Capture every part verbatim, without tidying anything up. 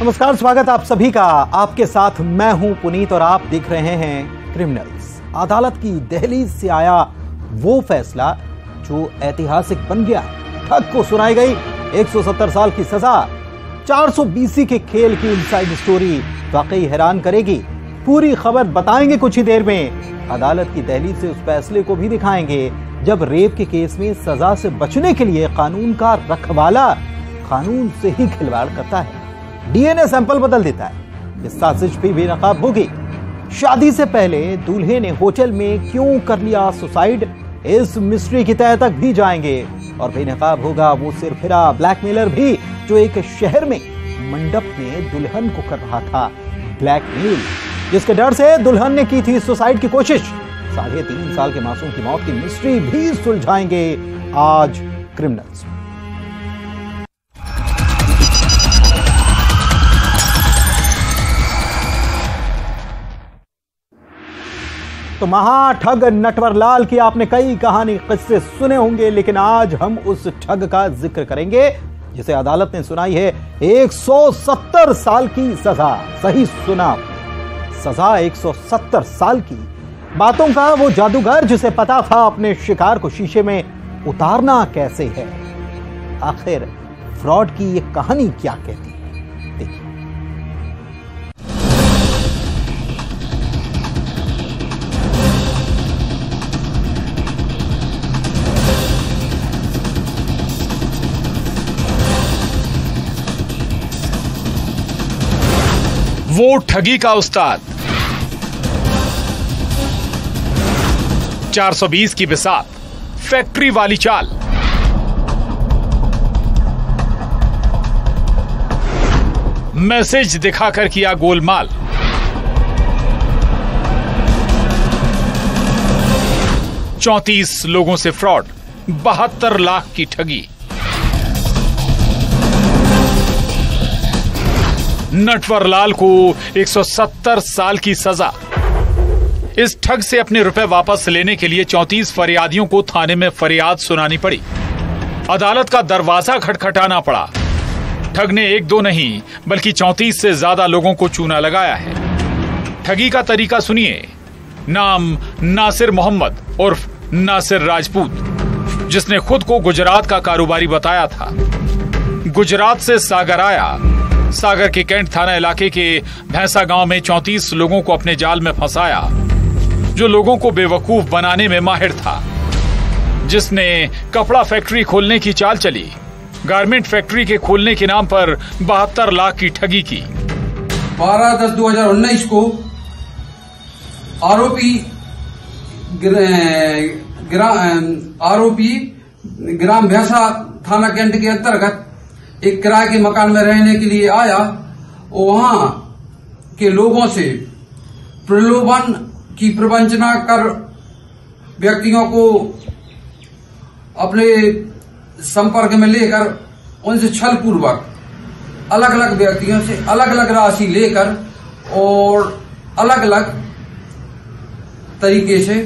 नमस्कार, स्वागत आप सभी का। आपके साथ मैं हूं पुनीत और आप देख रहे हैं क्रिमिनल्स। अदालत की दहलीज से आया वो फैसला जो ऐतिहासिक बन गया। ठग को सुनाई गई एक सौ सत्तर साल की सजा। चार सौ बीसी के खेल की इनसाइड स्टोरी वाकई हैरान करेगी। पूरी खबर बताएंगे कुछ ही देर में। अदालत की दहलीज से उस फैसले को भी दिखाएंगे जब रेप के केस में सजा से बचने के लिए कानून का रखवाला कानून से ही खिलवाड़ करता है, डीएनए सैंपल बदल देता है। इस साजिश भी बेनकाब होगी। शादी से पहले दूल्हे ने होटल में क्यों कर लिया सुसाइड, इस मिस्ट्री की तह तक भी जाएंगे। और बेनकाब होगा वो सिरफिरा ब्लैकमेलर भी जो एक शहर में मंडप में दुल्हन को कर रहा था ब्लैकमेल, जिसके डर से दुल्हन ने की थी सुसाइड की कोशिश। साढ़े तीन साल के मासूम की मौत की मिस्ट्री भी सुलझाएंगे आज क्रिमिनल्स। तो महाठग नटवरलाल की आपने कई कहानी किस्से सुने होंगे, लेकिन आज हम उस ठग का जिक्र करेंगे जिसे अदालत ने सुनाई है एक सौ सत्तर साल की सजा। सही सुना, सजा एक सौ सत्तर साल की। बातों का वो जादूगर जिसे पता था अपने शिकार को शीशे में उतारना कैसे है। आखिर फ्रॉड की ये कहानी क्या कहती है, देखिए। वो ठगी का उस्ताद। चार सौ बीस की बिसात, फैक्ट्री वाली चाल। मैसेज दिखाकर किया गोलमाल। चौंतीस लोगों से फ्रॉड, बहत्तर लाख की ठगी। नटवरलाल को एक सौ सत्तर साल की सजा। इस ठग से अपने रुपए वापस लेने के लिए चौंतीस फरियादियों को थाने में फरियाद सुनानी पड़ी। अदालत का दरवाजा खटखटाना पड़ा। ठग ने एक दो नहीं बल्कि चौंतीस से ज्यादा लोगों को चूना लगाया है। ठगी का तरीका सुनिए। नाम नासिर मोहम्मद उर्फ नासिर राजपूत, जिसने खुद को गुजरात का कारोबारी बताया था। गुजरात से सागर आया। सागर के कैंट थाना इलाके के भैंसा गांव में चौंतीस लोगों को अपने जाल में फंसाया, जो लोगों को बेवकूफ बनाने में माहिर था। जिसने कपड़ा फैक्ट्री खोलने की चाल चली, गारमेंट फैक्ट्री के खोलने के नाम पर बहत्तर लाख की ठगी की। बारह दस दो हजार उन्नीस को आरोपी गिरा, आरोपी ग्राम भैंसा थाना कैंट के अंतर्गत एक किराए के मकान में रहने के लिए आया और वहां के लोगों से प्रलोभन की प्रवंचना कर व्यक्तियों को अपने संपर्क में लेकर उनसे छल पूर्वक अलग अलग व्यक्तियों से अलग अलग राशि लेकर और अलग अलग तरीके से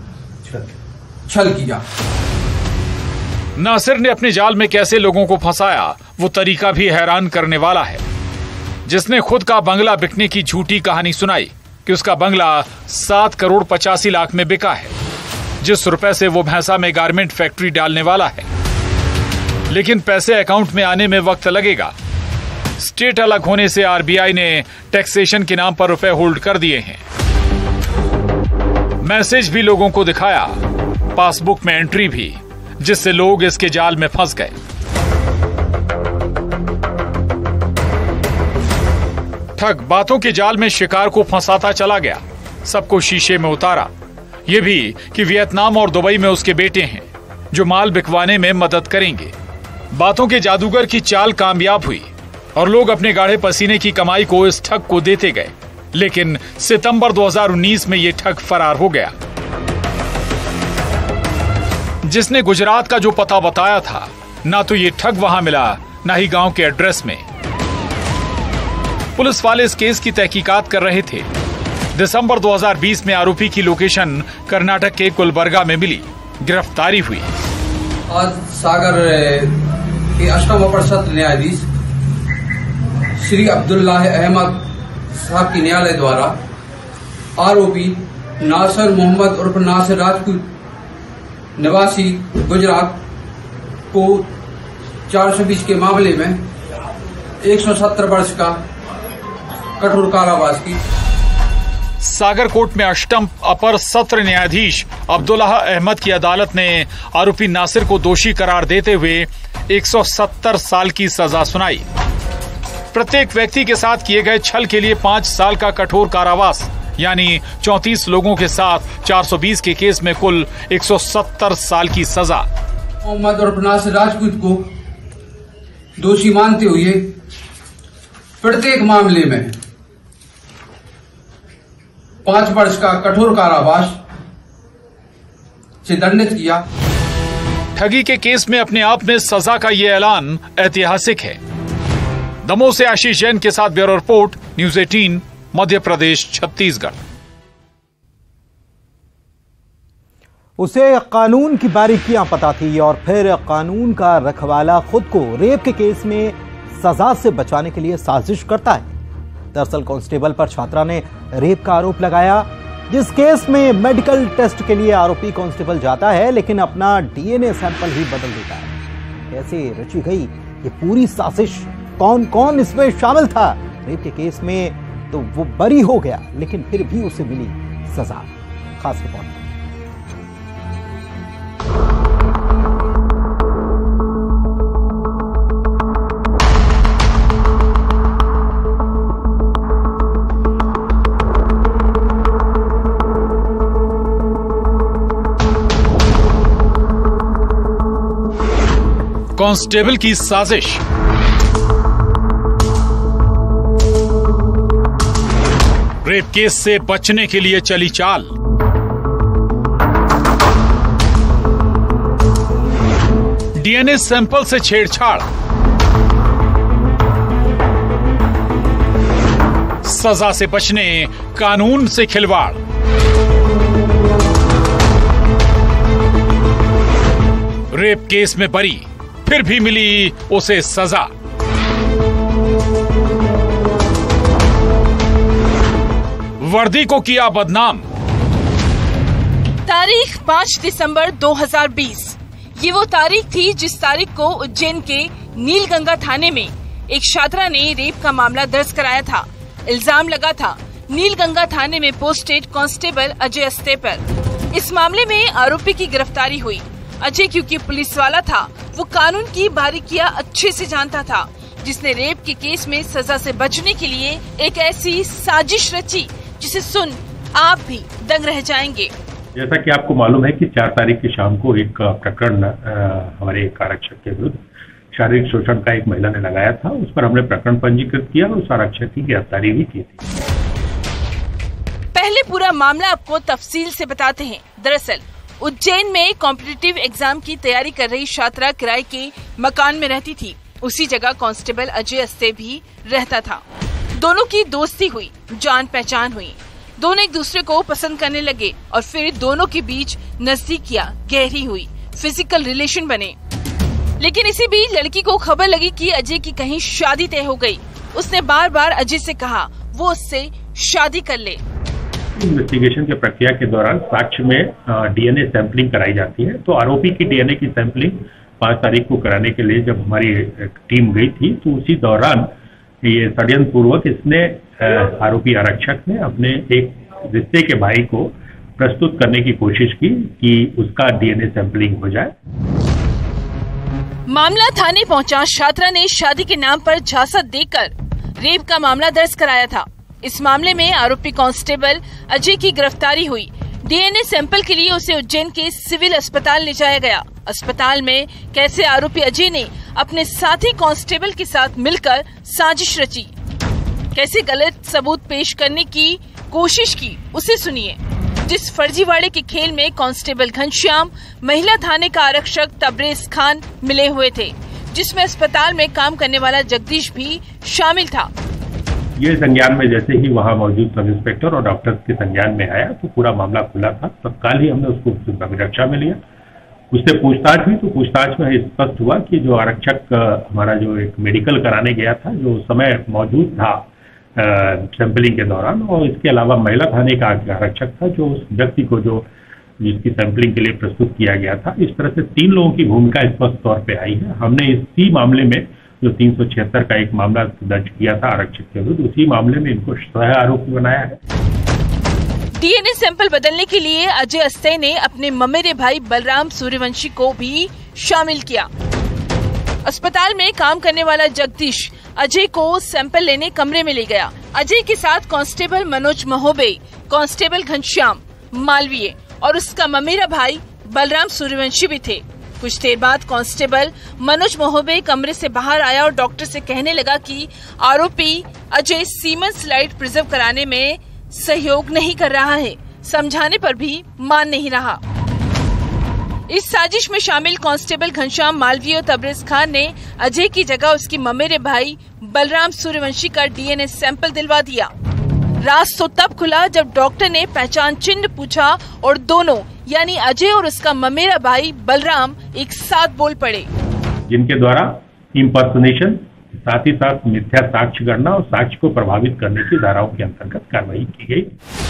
छल किया। नासिर ने अपने जाल में कैसे लोगों को फंसाया, वो तरीका भी हैरान करने वाला है। जिसने खुद का बंगला बिकने की झूठी कहानी सुनाई कि उसका बंगला सात करोड़ पचासी लाख में बिका है, जिस रुपए से वो भैंसा में गारमेंट फैक्ट्री डालने वाला है। लेकिन पैसे अकाउंट में आने में वक्त लगेगा। स्टेट अलग होने से आरबीआई ने टैक्सेशन के नाम पर रुपए होल्ड कर दिए हैं। मैसेज भी लोगों को दिखाया, पासबुक में एंट्री भी, जिससे लोग इसके जाल में फंस गए। ठग बातों के जाल में शिकार को फंसाता चला गया, सबको शीशे में उतारा। यह भी कि वियतनाम और दुबई में उसके बेटे हैं जो माल बिकवाने में मदद करेंगे। बातों के जादूगर की चाल कामयाब हुई और लोग अपने गाढ़े पसीने की कमाई को इस ठग को देते गए। लेकिन सितंबर दो हज़ार उन्नीस में यह ठग फरार हो गया। जिसने गुजरात का जो पता बताया था, ना तो ये ठग वहां मिला, ना ही गांव के एड्रेस में। पुलिस वाले इस केस की तहकीकात कर रहे थे। दिसंबर दो हज़ार बीस में आरोपी की लोकेशन कर्नाटक के गुलबर्गा में मिली। गिरफ्तारी हुई। आज सागर के अष्टम अपर सत्र न्यायाधीश श्री अब्दुल्लाह अहमद साहब की न्यायालय द्वारा आरोपी नासिर मोहम्मद उर्फ नासिर राजपूत निवासी गुजरात को चार सौ बीस के मामले में एक सौ सत्तर वर्ष का कठोर कारावास की। सागर कोर्ट में अष्टम अपर सत्र न्यायाधीश अब्दुल्लाह अहमद की अदालत ने आरोपी नासिर को दोषी करार देते हुए एक सौ सत्तर साल की सजा सुनाई। प्रत्येक व्यक्ति के साथ किए गए छल के लिए पांच साल का कठोर कारावास यानी चौंतीस लोगों के साथ चार सौ बीस के केस में कुल एक सौ सत्तर साल की सजा। मोहम्मद और नासिर राजपूत को दोषी मानते हुए प्रत्येक मामले में पांच वर्ष का कठोर कारावास से दंडित किया। ठगी के केस में अपने आप में सजा का ये ऐलान ऐतिहासिक है। दमोह से आशीष जैन के साथ ब्यूरो रिपोर्ट, न्यूज अठारह, मध्य प्रदेश, छत्तीसगढ़। उसे कानून की बारीकियां पता थी और फिर कानून का रखवाला खुद को रेप के केस में सजा से बचाने के लिए साजिश करता है। दरअसल कांस्टेबल पर छात्रा ने रेप का आरोप लगाया, जिस केस में मेडिकल टेस्ट के लिए आरोपी कांस्टेबल जाता है लेकिन अपना डीएनए सैंपल ही बदल देता है। कैसे रची गई ये पूरी साजिश, कौन कौन इसमें शामिल था? रेप के केस में तो वो बरी हो गया लेकिन फिर भी उसे मिली सजा। खास रिपोर्ट। कांस्टेबल की साजिश। रेप केस से बचने के लिए चली चाल। डीएनए सैंपल से छेड़छाड़। सजा से बचने कानून से खिलवाड़। रेप केस में बरी, फिर भी मिली उसे सजा। वर्दी को किया बदनाम। तारीख पाँच दिसंबर दो हज़ार बीस। ये वो तारीख थी जिस तारीख को उज्जैन के नीलगंगा थाने में एक छात्रा ने रेप का मामला दर्ज कराया था। इल्जाम लगा था नीलगंगा थाने में पोस्टेड कांस्टेबल अजय अस्ते पर। इस मामले में आरोपी की गिरफ्तारी हुई। अजय क्योंकि पुलिस वाला था, वो कानून की बारीकियां अच्छे से जानता था, जिसने रेप के केस में सजा से बचने के लिए एक ऐसी साजिश रची जिसे सुन आप भी दंग रह जाएंगे। जैसा कि आपको मालूम है कि चार तारीख की शाम को एक प्रकरण हमारे एक आरक्षक के विरुद्ध शारीरिक शोषण का एक महिला ने लगाया था। उस पर हमने प्रकरण पंजीकृत किया और उस आरक्षक की गिरफ्तारी भी की थी। पहले पूरा मामला आपको तफसील से बताते हैं। दरअसल उज्जैन में कॉम्पिटिटिव एग्जाम की तैयारी कर रही छात्रा किराए के मकान में रहती थी। उसी जगह कांस्टेबल अजय अस्ते भी रहता था। दोनों की दोस्ती हुई, जान पहचान हुई, दोनों एक दूसरे को पसंद करने लगे और फिर दोनों के बीच नजदीकियां गहरी हुई, फिजिकल रिलेशन बने। लेकिन इसी बीच लड़की को खबर लगी कि अजय की कहीं शादी तय हो गई। उसने बार बार अजय से कहा वो उससे शादी कर ले। इन्वेस्टिगेशन के प्रक्रिया के दौरान साक्ष्य में डीएनए सैंपलिंग कराई जाती है। तो आरोपी की डीएनए की सैंपलिंग पाँच तारीख को कराने के लिए जब हमारी टीम गई थी तो उसी दौरान ये षड्यंत्र पूर्वक इसने आरोपी आरक्षक ने अपने एक रिश्ते के भाई को प्रस्तुत करने की कोशिश की कि उसका डीएनए सैंपलिंग हो जाए। मामला थाने पहुंचा। छात्रा ने शादी के नाम पर झांसा देकर रेप का मामला दर्ज कराया था। इस मामले में आरोपी कांस्टेबल अजय की गिरफ्तारी हुई। डीएनए सैंपल के लिए उसे उज्जैन के सिविल अस्पताल ले जाया गया। अस्पताल में कैसे आरोपी अजय ने अपने साथी कांस्टेबल के साथ मिलकर साजिश रची, कैसे गलत सबूत पेश करने की कोशिश की, उसे सुनिए। जिस फर्जीवाड़े के खेल में कांस्टेबल घनश्याम, महिला थाने का आरक्षक तबरेज खान मिले हुए थे, जिसमें अस्पताल में काम करने वाला जगदीश भी शामिल था। ये संज्ञान में जैसे ही वहाँ मौजूद सब इंस्पेक्टर और डॉक्टर के संज्ञान में आया तो पूरा मामला खुला था। तत्काल ही हमने उसको अभिरक्षा में लिया उससे पूछताछ हुई तो पूछताछ में स्पष्ट हुआ कि जो आरक्षक हमारा जो एक मेडिकल कराने गया था, जो उस समय मौजूद था सैंपलिंग के दौरान, और इसके अलावा महिला थाने का आरक्षक था जो उस व्यक्ति को जो जिसकी सैंपलिंग के लिए प्रस्तुत किया गया था। इस तरह से तीन लोगों की भूमिका स्पष्ट तौर पे आई है। हमने इसी मामले में जो तीन सौ छिहत्तर का एक मामला दर्ज किया था आरक्षक के विरुद्ध, उसी मामले में इनको सह आरोपी बनाया है। डीएनए सैंपल बदलने के लिए अजय अस्ते ने अपने ममेरे भाई बलराम सूर्यवंशी को भी शामिल किया। अस्पताल में काम करने वाला जगदीश अजय को सैंपल लेने कमरे में ले गया। अजय के साथ कांस्टेबल मनोज महोबे, कांस्टेबल घनश्याम मालवीय और उसका ममेरा भाई बलराम सूर्यवंशी भी थे। कुछ देर बाद कांस्टेबल मनोज महोबे कमरे से बाहर आया और डॉक्टर से कहने लगा कि आरोपी अजय सीमन स्लाइड प्रिजर्व कराने में सहयोग नहीं कर रहा है। समझाने पर भी मान नहीं रहा। इस साजिश में शामिल कांस्टेबल घनश्याम मालवीय और तबरेज खान ने अजय की जगह उसकी ममेरे भाई बलराम सूर्यवंशी का डीएनए सैंपल दिलवा दिया। राज तो तब खुला जब डॉक्टर ने पहचान चिन्ह पूछा और दोनों यानी अजय और उसका ममेरा भाई बलराम एक साथ बोल पड़े, जिनके द्वारा इम्पर्सनेशन साथ ही साथ मिथ्या साक्ष्य गणना और साक्ष्य को प्रभावित करने की धाराओं के अंतर्गत कार्रवाई की गई।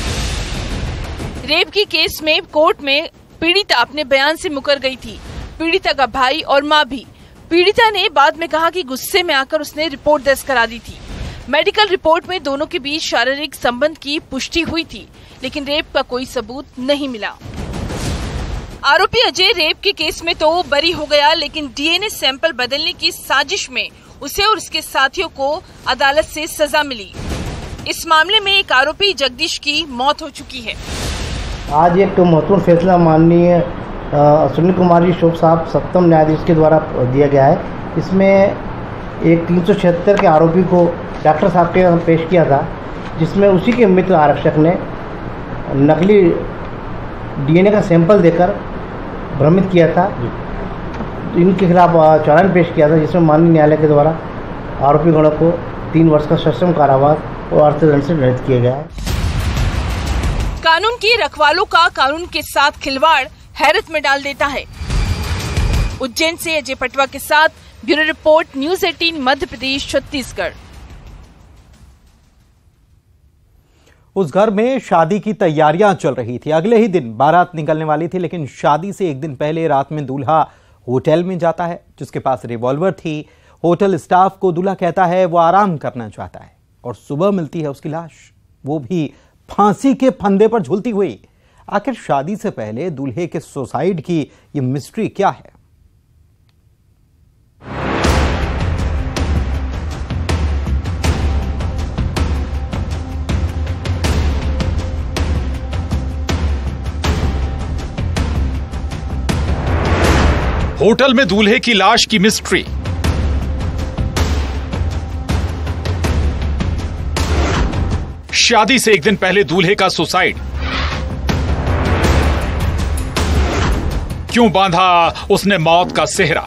रेप की केस में कोर्ट में पीड़िता अपने बयान से मुकर गई थी। पीड़िता का भाई और मां भी। पीड़िता ने बाद में कहा कि गुस्से में आकर उसने रिपोर्ट दर्ज करा दी थी। मेडिकल रिपोर्ट में दोनों के बीच शारीरिक संबंध की पुष्टि हुई थी, लेकिन रेप का कोई सबूत नहीं मिला। आरोपी अजय रेप के केस में तो बरी हो गया, लेकिन डीएनए सैंपल बदलने की साजिश में उसे और उसके साथियों को अदालत से सजा मिली। इस मामले में एक आरोपी जगदीश की मौत हो चुकी है। आज एक तो महत्वपूर्ण फैसला माननीय सुनील कुमार जी शोक साहब सप्तम न्यायाधीश के द्वारा दिया गया है। इसमें एक तीन सौ छिहत्तर के आरोपी को डॉक्टर साहब के पेश किया था, जिसमें उसी के मित्र आरक्षक ने नकली डीएनए का सैंपल देकर भ्रमित किया था। इनके खिलाफ चालान पेश किया था, जिसमें माननीय न्यायालय के द्वारा आरोपी गणों को तीन वर्ष का सश्रम कारावास और अर्थदंड से दंडित किया गया है। कानून के रखवालों का कानून के साथ खिलवाड़ हैरत में डाल देता है। उज्जैन से अजय पटवा के साथ ब्यूरो रिपोर्ट, न्यूज अठारह मध्य प्रदेश छत्तीसगढ़। उस घर में शादी की तैयारियां चल रही थी। अगले ही दिन बारात निकलने वाली थी, लेकिन शादी से एक दिन पहले रात में दूल्हा होटल में जाता है, जिसके पास रिवॉल्वर थी। होटल स्टाफ को दूल्हा कहता है वो आराम करना चाहता है, और सुबह मिलती है उसकी लाश, वो भी फांसी के फंदे पर झूलती हुई। आखिर शादी से पहले दूल्हे के सुसाइड की ये मिस्ट्री क्या है? होटल में दूल्हे की लाश की मिस्ट्री। शादी से एक दिन पहले दूल्हे का सुसाइड। क्यों बांधा उसने मौत का सेहरा?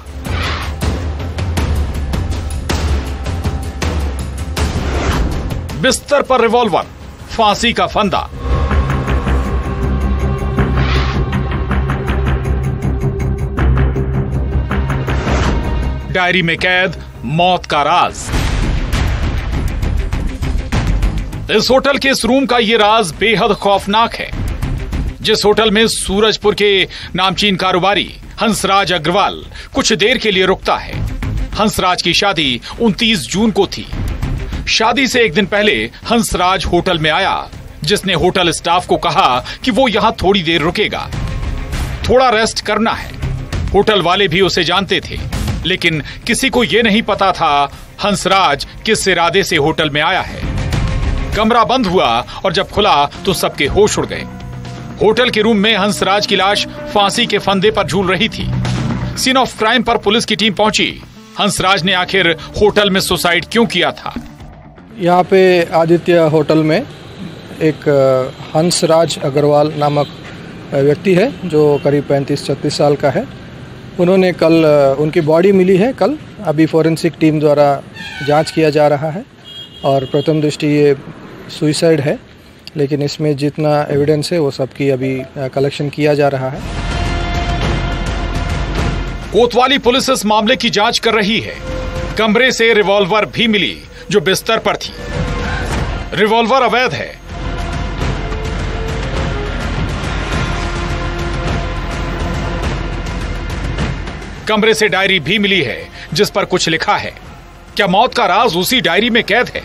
बिस्तर पर रिवॉल्वर, फांसी का फंदा। डायरी में कैद मौत का राज। इस होटल के इस रूम का यह राज बेहद खौफनाक है। जिस होटल में सूरजपुर के नामचीन कारोबारी हंसराज अग्रवाल कुछ देर के लिए रुकता है। हंसराज की शादी उनतीस जून को थी। शादी से एक दिन पहले हंसराज होटल में आया, जिसने होटल स्टाफ को कहा कि वो यहां थोड़ी देर रुकेगा, थोड़ा रेस्ट करना है। होटल वाले भी उसे जानते थे, लेकिन किसी को यह नहीं पता था हंसराज किस इरादे से होटल में आया है। कमरा बंद हुआ और जब खुला तो सबके होश उड़ गए। होटल के रूम में हंसराज की लाश फांसी के फंदे पर झूल रही थी। सीन ऑफ क्राइम पर पुलिस की टीम पहुंची। हंसराज ने आखिर होटल में सुसाइड क्यों किया था? यहाँ पे आदित्य होटल में एक हंसराज अग्रवाल नामक व्यक्ति है, जो करीब पैंतीस छत्तीस साल का है। उन्होंने कल उनकी बॉडी मिली है कल। अभी फोरेंसिक टीम द्वारा जांच किया जा रहा है और प्रथम दृष्टि ये सुसाइड है, लेकिन इसमें जितना एविडेंस है वो सब की अभी कलेक्शन किया जा रहा है। कोतवाली पुलिस इस मामले की जांच कर रही है। कमरे से रिवॉल्वर भी मिली जो बिस्तर पर थी। रिवॉल्वर अवैध है। कमरे से डायरी भी मिली है जिस पर कुछ लिखा है। क्या मौत का राज उसी डायरी में कैद है?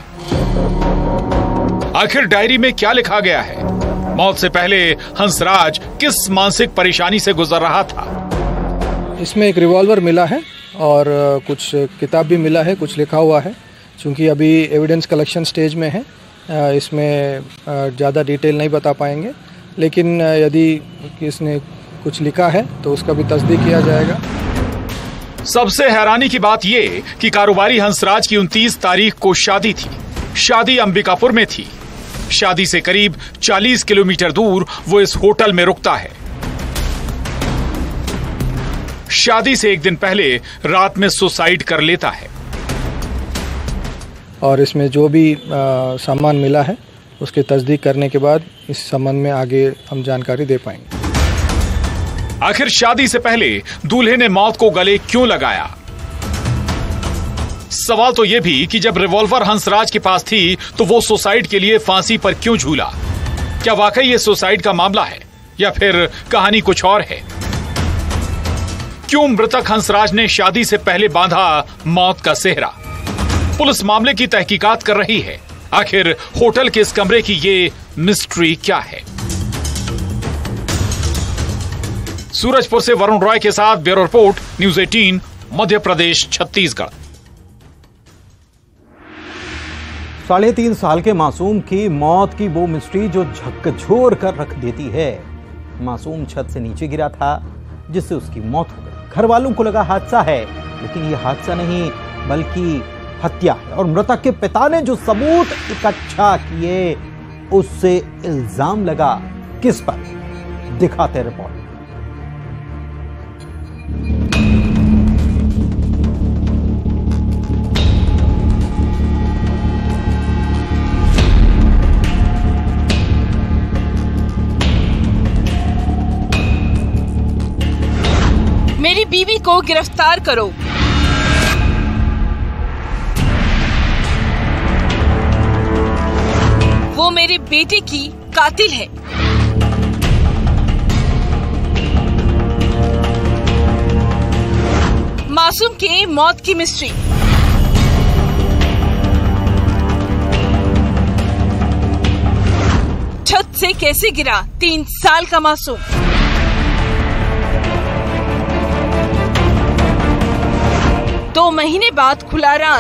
आखिर डायरी में क्या लिखा गया है? मौत से पहले हंसराज किस मानसिक परेशानी से गुजर रहा था? इसमें एक रिवॉल्वर मिला है और कुछ किताब भी मिला है, कुछ लिखा हुआ है। चूंकि अभी एविडेंस कलेक्शन स्टेज में है, इसमें ज़्यादा डिटेल नहीं बता पाएंगे, लेकिन यदि किसने कुछ लिखा है तो उसका भी तस्दीक किया जाएगा। सबसे हैरानी की बात यह कि कारोबारी हंसराज की उनतीस तारीख को शादी थी। शादी अंबिकापुर में थी। शादी से करीब चालीस किलोमीटर दूर वो इस होटल में रुकता है। शादी से एक दिन पहले रात में सुसाइड कर लेता है। और इसमें जो भी आ, सामान मिला है उसकी तस्दीक करने के बाद इस संबंध में आगे हम जानकारी दे पाएंगे। आखिर शादी से पहले दूल्हे ने मौत को गले क्यों लगाया? सवाल तो यह भी कि जब रिवॉल्वर हंसराज के पास थी तो वो सुसाइड के लिए फांसी पर क्यों झूला? क्या वाकई ये सुसाइड का मामला है या फिर कहानी कुछ और है? क्यों मृतक हंसराज ने शादी से पहले बांधा मौत का सेहरा? पुलिस मामले की तहकीकात कर रही है। आखिर होटल के इस कमरे की ये मिस्ट्री क्या है? सूरजपुर से वरुण रॉय के साथ ब्यूरो रिपोर्ट, न्यूज़ अठारह, मध्य प्रदेश, छत्तीसगढ़। साढ़े तीन साल के मासूम की मौत की वो मिस्ट्री जो झकझोर कर रख देती है। मासूम छत से नीचे गिरा था जिससे उसकी मौत हो गई। घर वालों को लगा हादसा है, लेकिन यह हादसा नहीं बल्कि हत्या है। और मृतक के पिता ने जो सबूत इकट्ठा किए उससे इल्जाम लगा। किस पर? दिखाते रिपोर्ट। मेरी बीवी को गिरफ्तार करो। वो मेरे बेटे की कातिल है। मासूम के मौत की मिस्ट्री। छत से कैसे गिरा तीन साल का मासूम? दो महीने बाद खुला राज।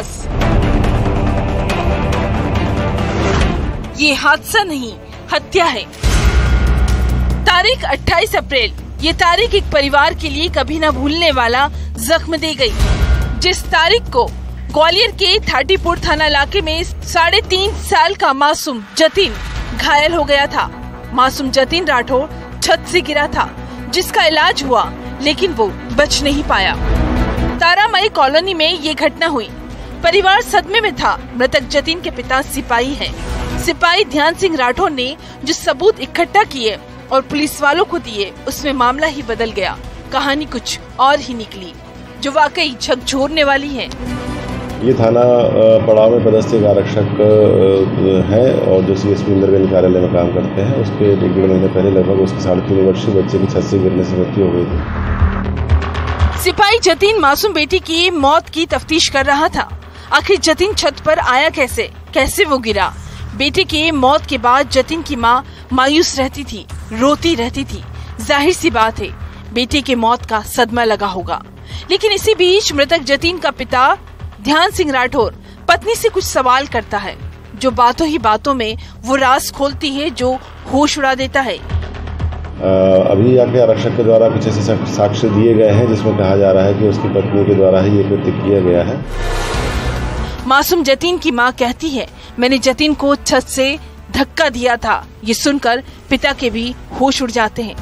ये हादसा नहीं, हत्या है। तारीख अट्ठाईस अप्रैल। ये तारीख एक परिवार के लिए कभी न भूलने वाला जख्म दे गई। जिस तारीख को ग्वालियर के थाटीपुर थाना इलाके में साढ़े तीन साल का मासूम जतिन घायल हो गया था। मासूम जतिन राठौर छत से गिरा था जिसका इलाज हुआ, लेकिन वो बच नहीं पाया। तारामई कॉलोनी में ये घटना हुई। परिवार सदमे में था। मृतक जतिन के पिता सिपाही हैं। सिपाही ध्यान सिंह राठौर ने जो सबूत इकट्ठा किए और पुलिस वालों को दिए, उसमें मामला ही बदल गया। कहानी कुछ और ही निकली जो वाकई झकझोरने वाली है। ये थाना पड़ाव में पदस्थ एक आरक्षक है और जो सीएसपी इंद्रवेल कार्यालय में काम करते हैं। उसके एक डेढ़ महीने पहले लगभग उसके साढ़े तीन वर्षीय बच्चे की छत से गिरने से मृत्यु हो गई थी। सिपाही जतिन मासूम बेटी की मौत की तफ्तीश कर रहा था। आखिर जतिन छत पर आया कैसे? कैसे वो गिरा? बेटे की मौत के बाद जतिन की मां मायूस रहती थी, रोती रहती थी। जाहिर सी बात है बेटे के मौत का सदमा लगा होगा। लेकिन इसी बीच मृतक जतिन का पिता ध्यान सिंह राठौर पत्नी से कुछ सवाल करता है, जो बातों ही बातों में वो राज खोलती है जो होश उड़ा देता है। आ, अभी आके आरक्षक के द्वारा कुछ ऐसे साक्ष्य दिए गए हैं जिसमें कहा जा रहा है कि उसकी पत्नी के द्वारा ही ये कृत्य किया गया है। मासूम जतिन की मां कहती है, मैंने जतिन को छत से धक्का दिया था। ये सुनकर पिता के भी होश उड़ जाते हैं।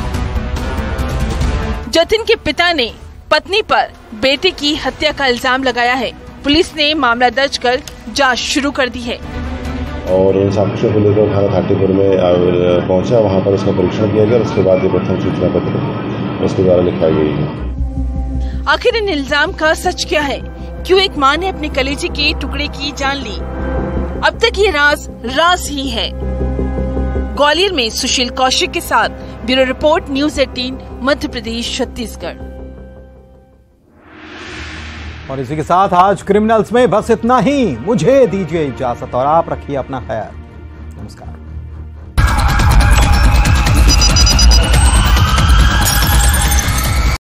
जतिन के पिता ने पत्नी पर बेटे की हत्या का इल्जाम लगाया है। पुलिस ने मामला दर्ज कर जांच शुरू कर दी है और उन साक्ष्यों को लेकर थाना थाटीपुर में पहुंचा। वहां पर उसका परीक्षण किया गया। उसके बाद ये प्रथम सूचना पत्र उसके द्वारा लिखाई गई है। आखिर इन इल्जाम का सच क्या है? क्यों एक मां ने अपने कलेजे के टुकड़े की जान ली? अब तक ये राज राज ही है। ग्वालियर में सुशील कौशिक के साथ ब्यूरो रिपोर्ट, न्यूज अठारह, मध्य प्रदेश, छत्तीसगढ़। और इसी के साथ आज क्रिमिनल्स में बस इतना ही। मुझे दीजिए इजाजत और आप रखिए अपना ख्याल। नमस्कार।